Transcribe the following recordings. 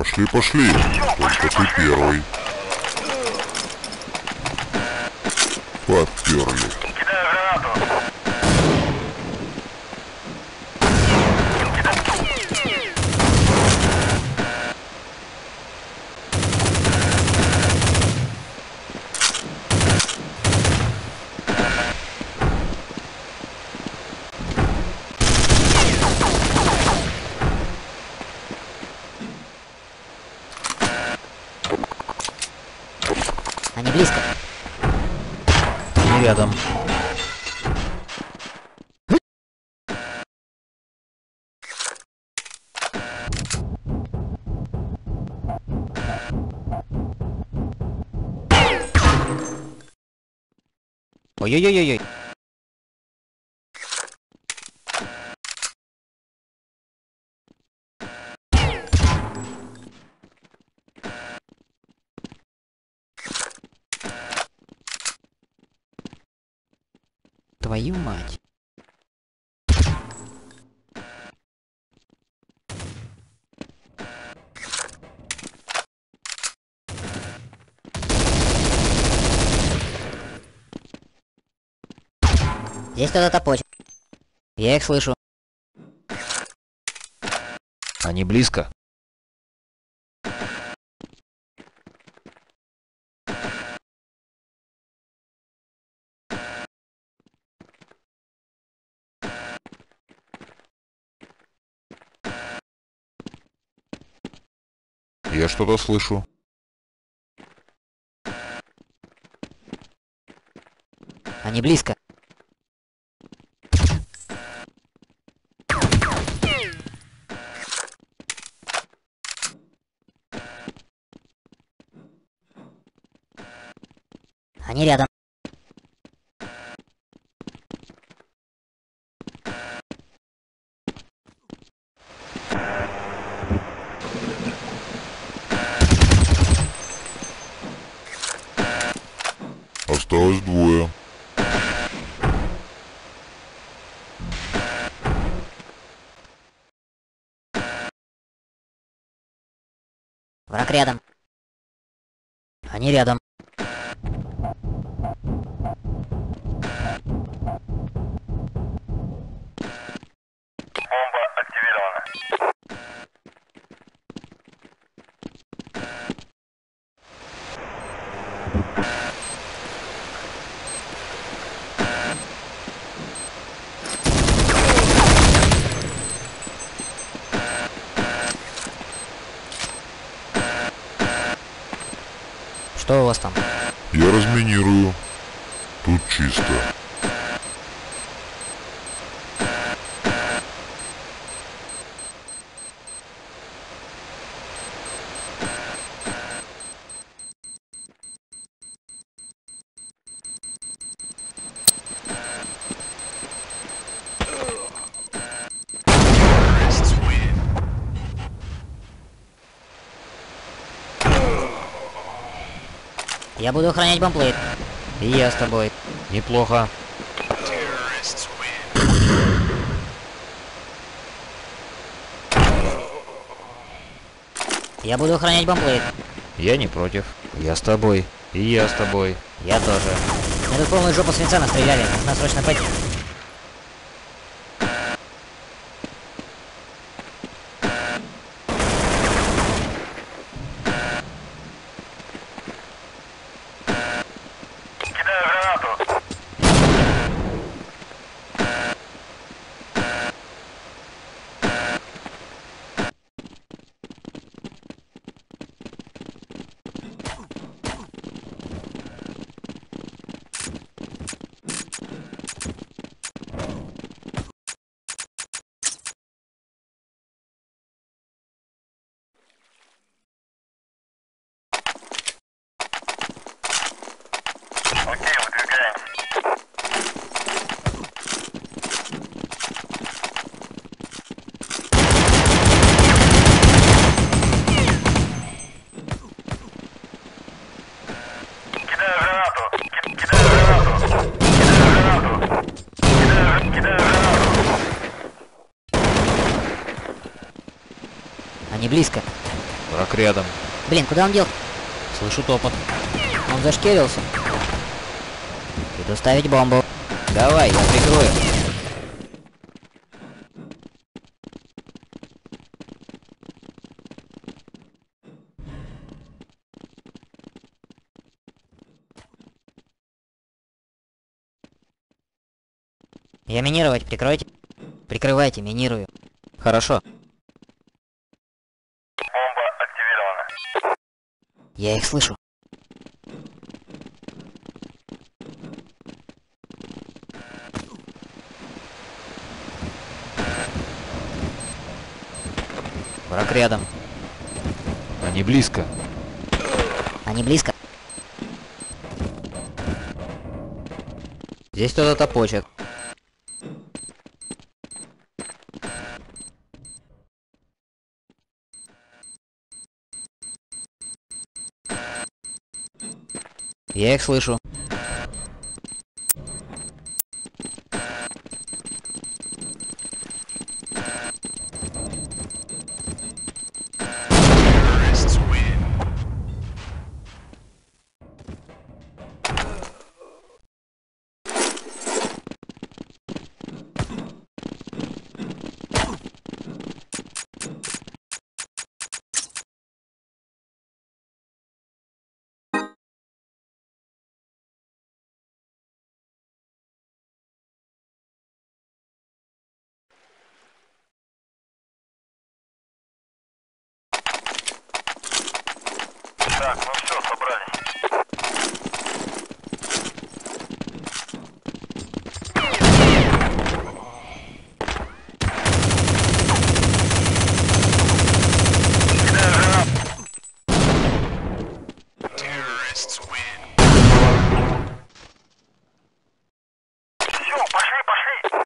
Пошли, пошли. Только ты первый. Подперли. Они близко. Они рядом. Ой-ой-ой-ой. Твою мать. Здесь кто-то топочет. Я их слышу. Они близко. Я что-то слышу. Они близко. Они рядом. Осталось двое. Враг рядом. Они рядом. Бомба активирована. Что у вас там? Я разминирую. Тут чисто. Я буду охранять бомплейт. И я с тобой. Неплохо. Я буду охранять бомплейт. Я не против. Я с тобой. И я с тобой. Я тоже. Мы тут полную жопу свинца настреляли. Нужно срочно пойти. Кидаю гранату. Окей, выдвигаемся. Кидаю гранату. Кидаю гранату. Кидаю гранату. Они близко. Враг Враг рядом. Блин, куда он дел? Слышу топот. Он зашкерился. Иду ставить бомбу. Давай, я прикрою. Я минировать, прикройте. Прикрывайте, минирую. Хорошо. Бомба активирована. Я их слышу. Враг рядом. Они близко. Они близко. Здесь кто-то топочет. Я их слышу. Так, ну все, собрались. Кидаю гранату. Все, пошли.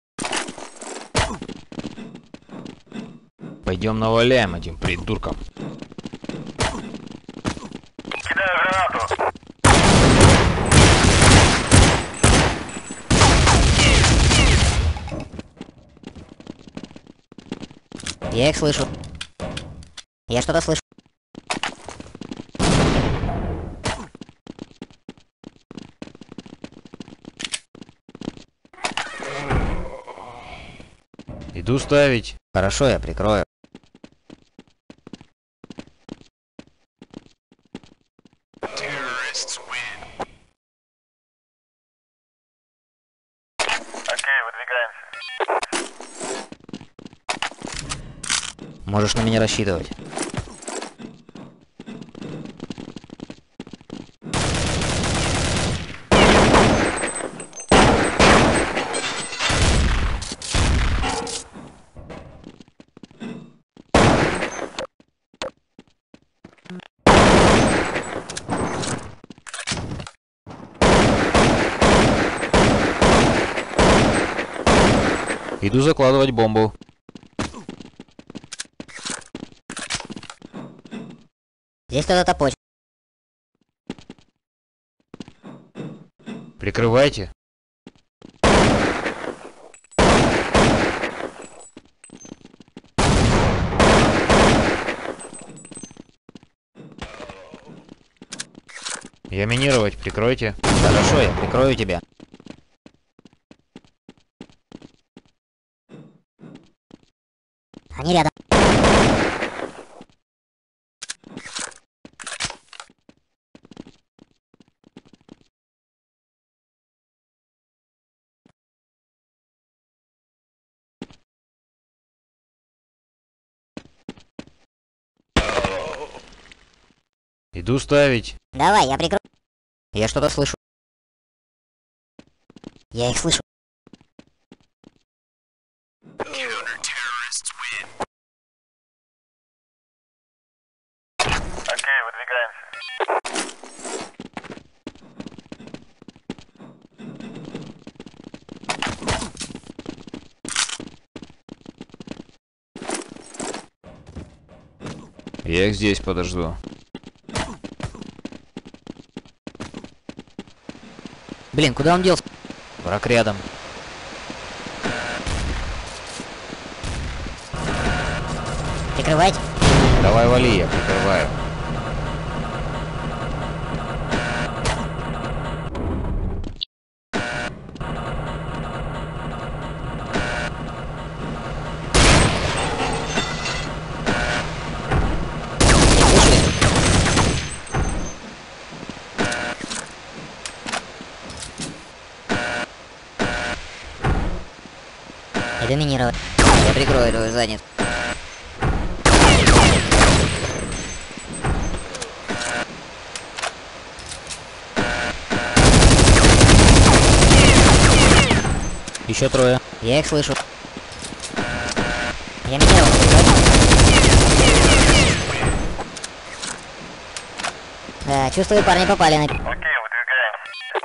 Пойдем наваляем этим придуркам. Кидаю гранату. Я их слышу. Я что-то слышу. Иду ставить. Хорошо, я прикрою. Окей, выдвигаемся. Можешь на меня рассчитывать. Иду закладывать бомбу. Здесь кто-то топочет. Прикрывайте. Я минировать, прикройте. Хорошо, я прикрою тебя. Они рядом. Иду ставить. Давай, я прикрою. Я что-то слышу. Я их слышу. Окей, выдвигаемся. Я их здесь подожду. Блин, куда он делся? Враг рядом. Прикрывайте. Давай вали, я прикрываю. Доминировать. Я прикрою твою задницу. Еще трое. Я их слышу. Я минировал твою задницу. Да, чувствую, парни попали на... Окей, выдвигаемся.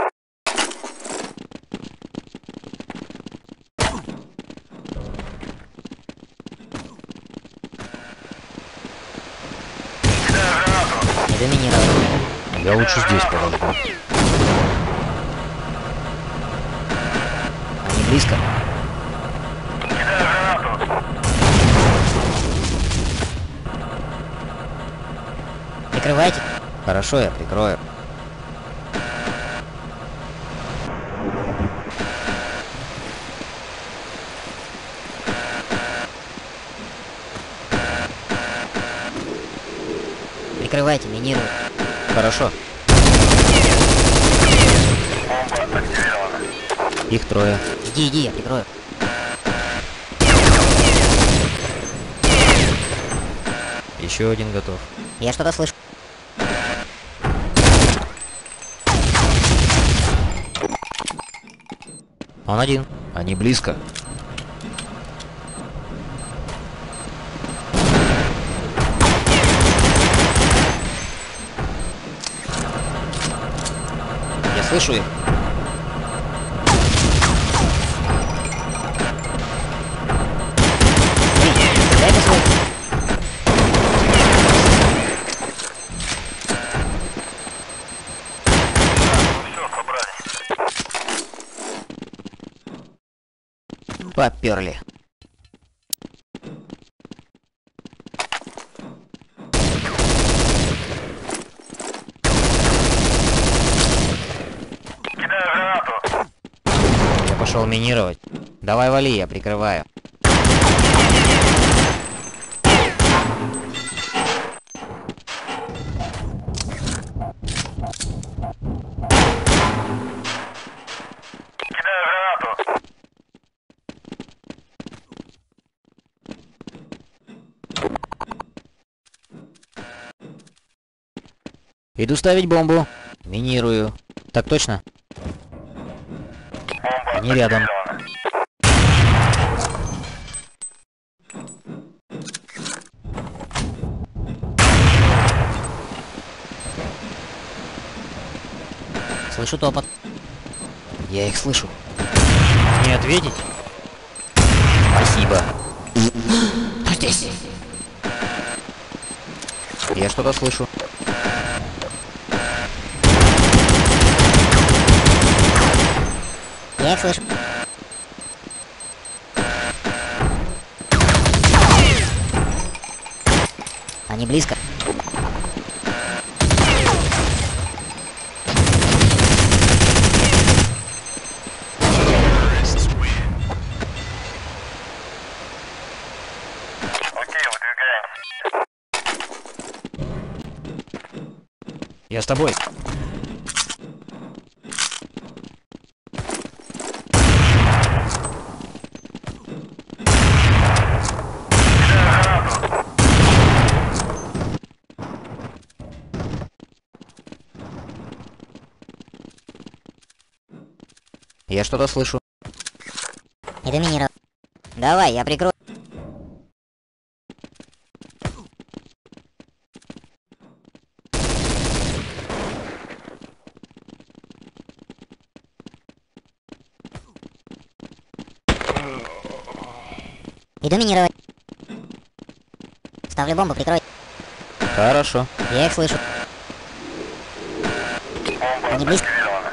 Кидаю гранату. Не доминировать. Я лучше здесь подожду. Они близко. Кидаю гранату. Прикрывайте. Хорошо, я прикрою. Прикрывайте, минирую. Хорошо. Бомба активирована. Их трое. Иди, я прикрою. Еще один готов. Я что-то слышу. Он один. Они близко. Я слышу их. Дай посмотреть. Все, собрали. Поперли. Кидаю гранату. Я пошел минировать. Давай вали, я прикрываю. Кидаю гранату. Иду ставить бомбу. Минирую. Так точно? Бомба Они рядом. активирована. Слышу топот. Я их слышу. Не ответить? Спасибо. Кто здесь? Я что-то слышу. Я их слышу. Они близко. Окей, выдвигаемся. Я с тобой. Я что-то слышу. Не доминировал. Давай, я прикрою. И доминировать. Ставлю бомбу, прикрой. Хорошо. Я их слышу. Бомба Они близко. активирована.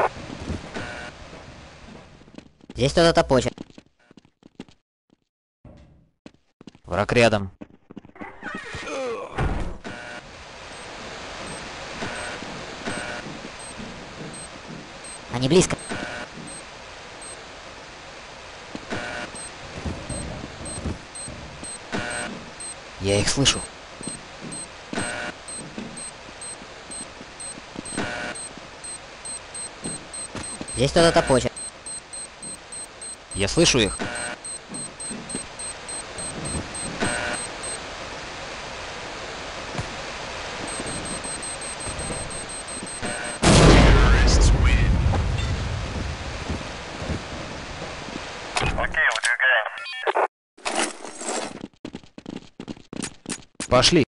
Здесь кто-то топочет. Враг рядом. Они близко. Я их слышу. Здесь кто-то топочет. Я слышу их. Окей, выдвигаемся. Пошли.